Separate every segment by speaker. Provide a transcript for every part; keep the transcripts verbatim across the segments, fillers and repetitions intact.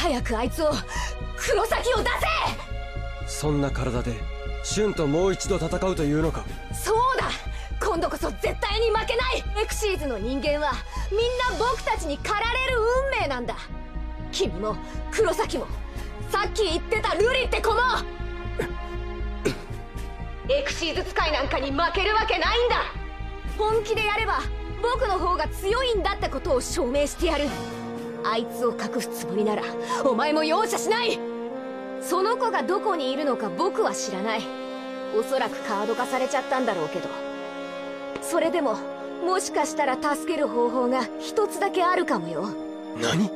Speaker 1: 早くあいつを、黒崎を出せ。
Speaker 2: そんな体でシュンともう一度戦うというのか。
Speaker 1: そうだ、今度こそ絶対に負けない。エクシーズの人間はみんな僕たちに駆られる運命なんだ。君も黒崎も、さっき言ってた瑠璃って子もエクシーズ使いなんかに負けるわけないんだ。本気でやれば僕の方が強いんだってことを証明してやる。あいつを隠すつもりならお前も容赦しない。その子がどこにいるのか僕は知らない。おそらくカード化されちゃったんだろうけど、それでももしかしたら助ける方法が一つだけあるかもよ。
Speaker 2: 何？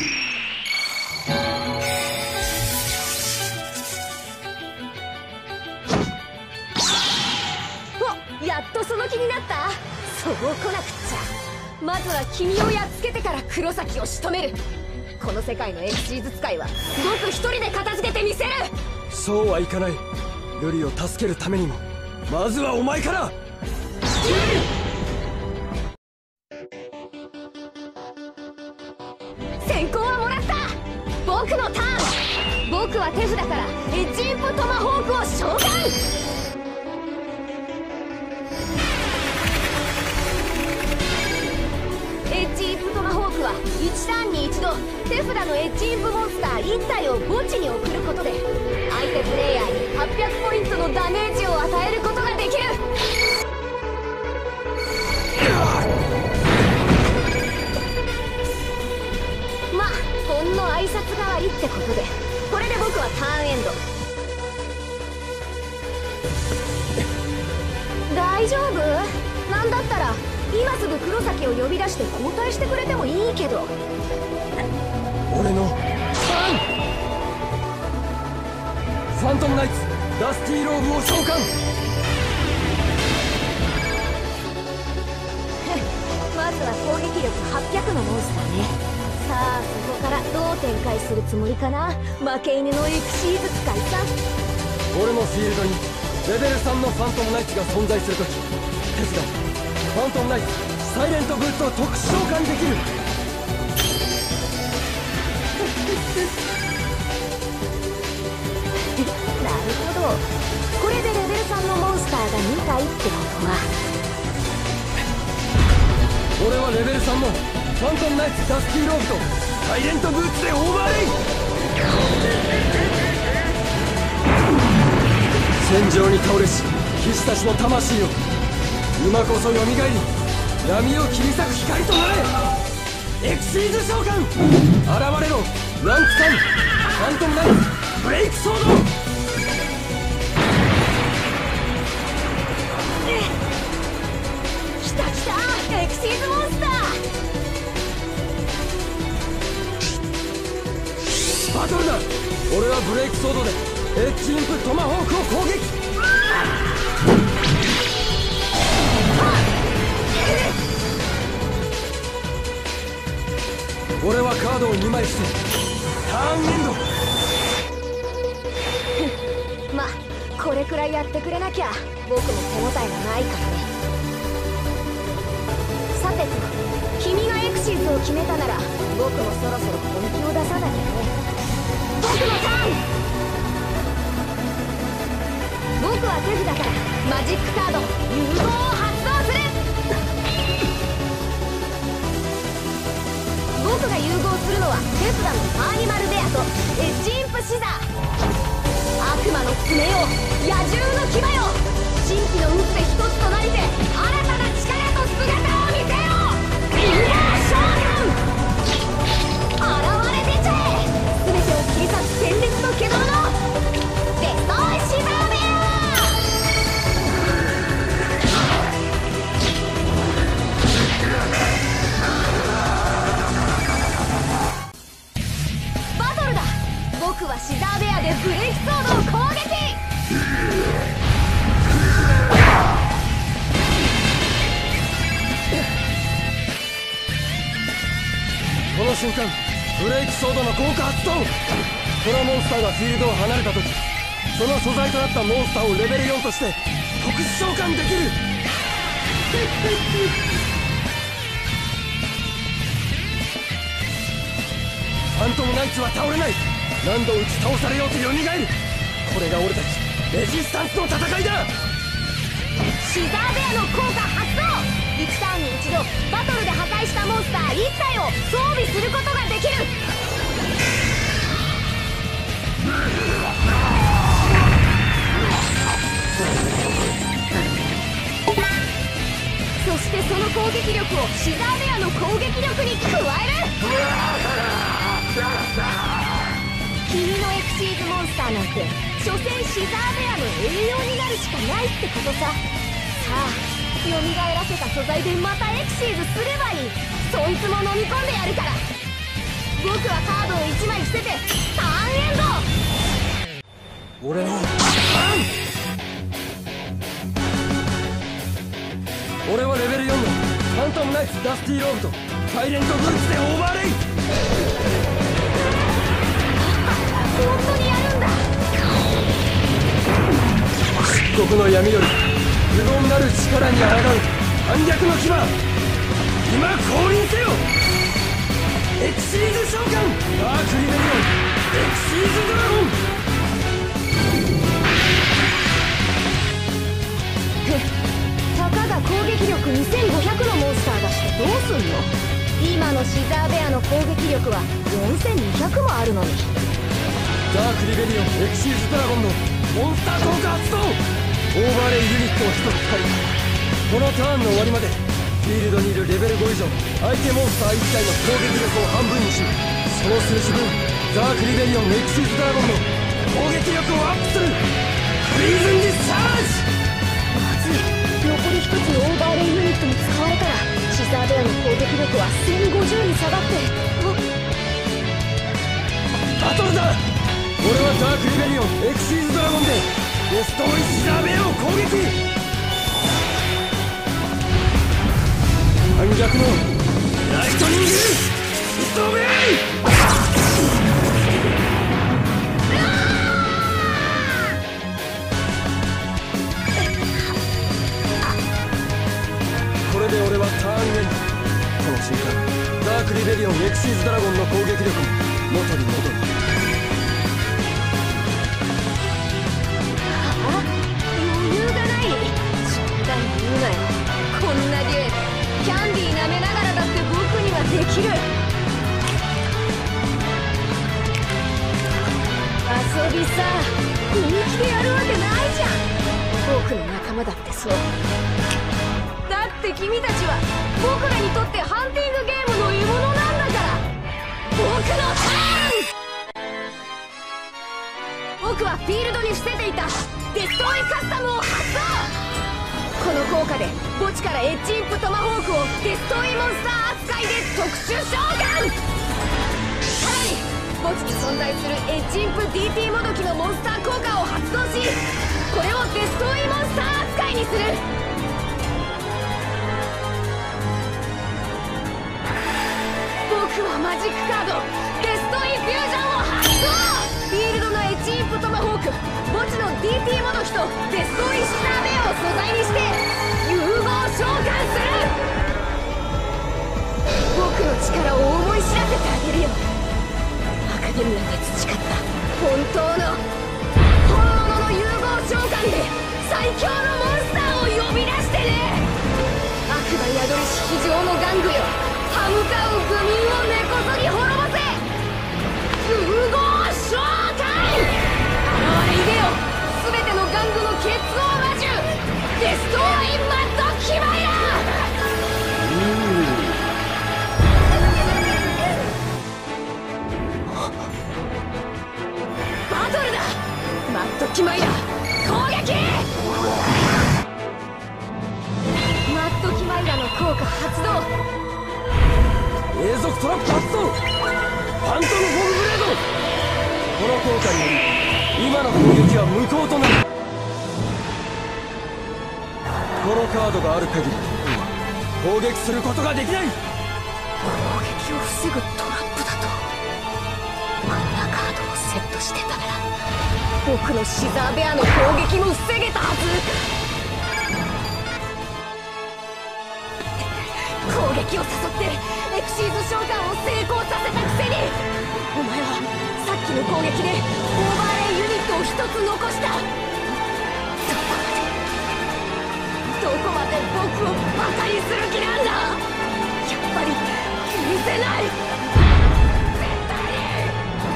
Speaker 1: お、やっとその気になった。そう来なくっちゃ。まずは君をやっつけてから黒崎を仕留める。この世界のエクシーズ使いは僕一人で片付けてみせる。
Speaker 2: そうはいかない。瑠璃を助けるためにもまずはお前から。
Speaker 1: 先行はもらった。僕のターン。僕は手札からエッジインプトマホークを召喚。エッジインプトマホークはいちターンに一度手札のエッジインプモンスターいち体を墓地に送ることで相手プレイヤーにはっぴゃくポイントのダメージを与えることができる。まあほんの挨拶代わりってことで、これで僕はターンエンド。大丈夫？なんだったら今すぐ黒崎を呼び出して交代してくれてもいいけど。
Speaker 2: 俺のターン。ファントムナイツダスティーローブを召喚。
Speaker 1: まずは攻撃力はっぴゃくのモンスターね。さあそこからどう展開するつもりかな、負け犬のエクシーズ使いさん。
Speaker 2: 俺のフィールドにレベルさんのファントムナイツが存在するとき、手札ファントムナイツサイレントブーツを特殊召喚できる。
Speaker 1: なるほど、これでレベルさんのモンスターがに体ってことは、
Speaker 2: 俺はレベルさんのファントムナイツダスティーローブとサイレントブーツでオーバーレイ。戦場に倒れし騎士たちの魂を、今こそよみがえり闇を切り裂く光となれ。エクシーズ召喚。現れろランクさんファントムナイツブレイクソード。
Speaker 1: 来た来たエクシーズモンスター。
Speaker 2: バトルだ。俺はブレイクソードでエッジインプトマホークを攻撃。俺はカードをにまいしてターンエンド。
Speaker 1: まあこれくらいやってくれなきゃ僕も手応えがないからね。さてと、君がエクシーズを決めたなら僕もそろそろ本気を出さなきゃね。僕のターン。僕は手札からマジックカード融合を発動する。僕が融合するのは手札のパーニマルベアとエッジインプシザー。悪魔の爪よ、野獣の牙よ、神秘の打って一つとなりて新たな力と姿を見せよう。インダー召喚。現れてちゃえ。全てを切り裂く鮮烈の獣のデストロイシザーベア。バトルだ。僕はシザーベアでブレイクソードを攻撃。
Speaker 2: この瞬間ブレイクソードの効果発動。このモンスターがフィールドを離れた時、その素材となったモンスターをレベルよんとして特殊召喚できる。ファンァントムナイツは倒れない。何度打ち倒されようと蘇る。これが俺たちレジスタンスの戦いだ。
Speaker 1: シザーベアの効果発動。いちターンに一度バトルで破壊したモンスターいち体を装備することができる。そしてその攻撃力をシザーベアの攻撃力に加える。君のエクシーズモンスターなんて所詮シザーベアの栄養になるしかないってことさ。さあ蘇らせた素材でまたエクシーズすればいい。そいつも飲み込んでやるから。僕はカードをいちまい捨ててターンエンド。
Speaker 2: 俺のターン。俺はレベルよんのファントムナイツダスティーローブとサイレントブーツでオーバーレイ。
Speaker 1: 本当にやるんだ。
Speaker 2: 漆黒の闇より無言なる力に抗う反逆の牙。今降臨せよ。エクシーズ召喚ダークリベリオンエクシーズドラゴン。
Speaker 1: たかが攻撃力にせんごひゃくのモンスター出してどうすんの。今のシザーベアの攻撃力はよんせんにひゃくもあるのに。
Speaker 2: ダークリベリオンエクシーズドラゴンのモンスター効果発動。オーバーレイユニットをひとつ使い、このターンの終わりまでフィールドにいるレベルご以上相手モンスターいち体の攻撃力を半分にし、その数字分ダークリベリオンエクシーズドラゴンの攻撃力をアップする。プリズンディスチャージ。
Speaker 1: まずい。残りひとつのオーバーレイユニットに使われたらシザーベアの攻撃力はせんごじゅうに下がって。
Speaker 2: バトルだ。俺はダークリベリオンエクシーズドラゴンでデストロイシザーベアを攻撃。反逆のライトニングストーベイ。これで俺はターンエンド。この瞬間ダークリベリオンエクシーズドラゴンの攻撃力も元に戻る。
Speaker 1: 余裕がない。冗談言うなよ。こんなデュエルキャンディー舐めながらだって僕にはできる。遊びさ、本気でやるわけないじゃん。僕の仲間だってそうだって。君たちは僕らにとってハンティングゲームの獲物なんだから。僕のターン。僕はフィールドに伏せていたデストロイカスタムを発動。この効果で墓地からエッジインプトマホークをデストロイモンスター扱いで特殊召喚。さらに墓地に存在するエッジインプ ディーティー もどきのモンスター効果を発動し、これをデストロイモンスター扱いにする。僕はマジックカードデストインフュージョンを発動。フィールドのエッジインプトマホーク、墓地の ディーティー もどきとデストロイシザーベアを素材にして融合召喚する。僕の力を思い知らせてあげるよ。アカデミアで培った本当の本物の融合召喚で最強のモンスターを呼び出してね。悪魔宿りし非常の玩具よ、歯向かう愚民を根こそぎ滅ぼせ。融合召喚。現れいでよ、全ての玩具の結合魔獣デストロイマッドキバイラ。バトルだ。マッドキマイラ攻撃。マッドキマイラの効果発動。
Speaker 2: 永続トラップ発動。ファントムフォグブレード。この効果により今の攻撃は無効となる。このカードがある限り攻撃することができない。
Speaker 1: 攻撃を防ぐトラップだと。こんなカードをセットしてたなら僕のシザーベアの攻撃も防げたはず。攻撃を誘ってエクシーズ召喚を成功させたくせに。お前はさっきの攻撃でオーバーレイユニットを一つ残した。どこまで僕をバカにする気なんだ。やっぱり許せない、絶対に。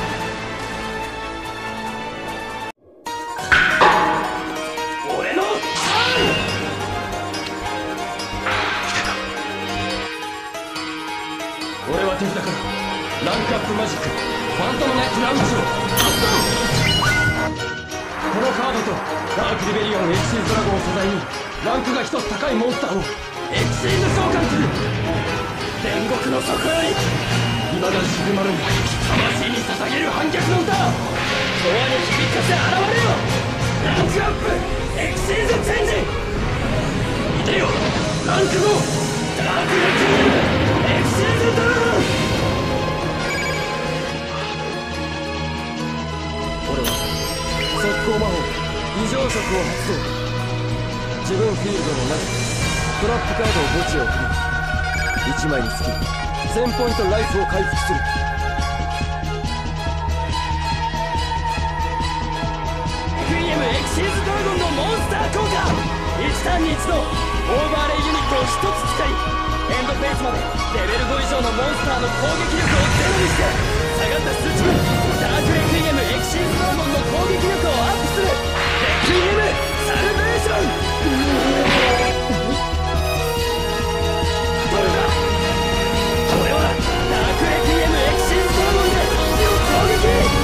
Speaker 2: 俺のターン。俺は敵だからランクアップマジックファントムナイツラウンジを発動。このカードとダークリベリオンエクシーズドラゴンを素材にランクが一つ高いモンスターをエクシーズ召喚する。天国の底より未だ静まる魂に捧げる反逆の歌、永遠に響かせ現れよ。ランクアップエクシーズチェンジ。いでよランクごダークレクイエムエクシーズドラゴン。俺は速攻魔法異常色を発動。自分フィールドの中トラップカードを墓地へ送りいちまいにつきせんポイントライフを回復する。クイエムエクシーズドラゴンのモンスター効果。いちターンに一度オーバーレイユニットをひとつ使いエンドフェイスまでレベルご以上のモンスターの攻撃力をゼロにして下がった数値分ダークレクイエムエクシーズドラゴンの攻撃力をアップする。レクイエムサルベーション。どれだ俺はダークレクイエムエクシーズドラゴンで攻撃。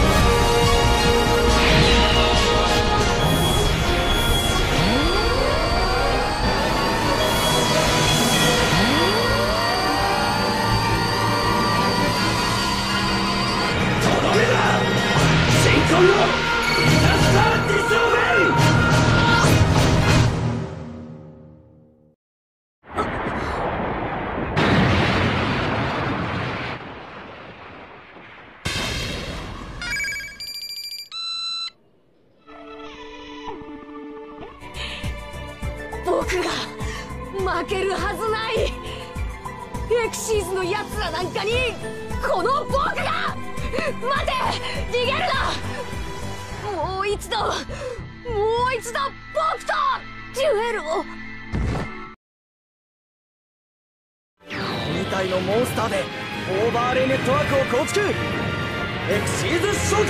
Speaker 2: とどめだ新婚のイタスターディスオベイ。
Speaker 1: 僕が負けるはずない。エクシーズのやつらなんかにこの僕が。待て逃げるな。もう一度もう一度僕とデュエルを。
Speaker 2: に体のモンスターでオーバーレイネットワークを構築。エクシーズ召喚。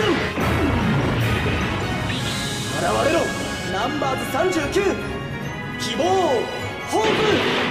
Speaker 2: 現れろナンバーズさんじゅうきゅう希望ホープ。